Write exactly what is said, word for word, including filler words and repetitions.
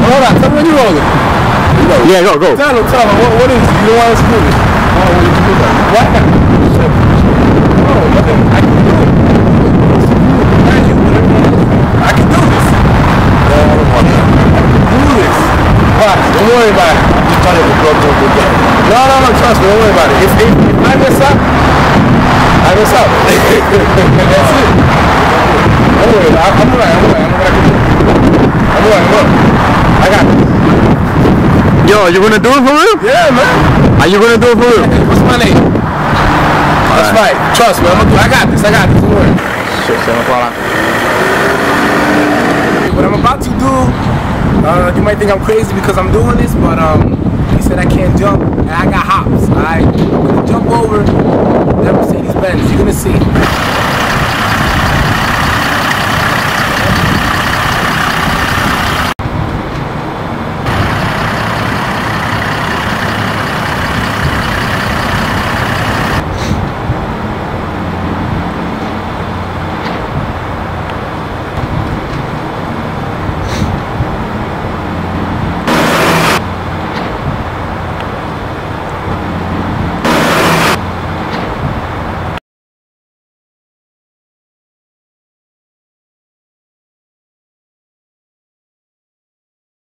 Hold on, tell me when you're rolling. Yeah, go, go. Tell him, tell him. What, what is it? You don't want us to do this? Oh, what did you do that? What? Oh, look at me. I can do it. Not you, but everyone else. I can do this. No, I don't want that. I can do this. Watch, don't worry about it. I'm just trying to go to a good game. No, no, no, trust me, don't worry about it. If, if, if I mess up, I mess up. That's it. Don't worry about it. I'm alright, I'm alright. I'm alright. I'm alright. I got it. Yo, you gonna do it for real? Yeah, man. Are you gonna do it for real? What's my name? That's right. right. Trust me, I'm gonna do it. I got this. I got this. Don't worry. Shit, se me fue la... What I'm about to do, uh, you might think I'm crazy because I'm doing this, but um, he said I can't jump, and I got hops. Alright, I'm gonna jump over that Mercedes Benz. You're gonna see.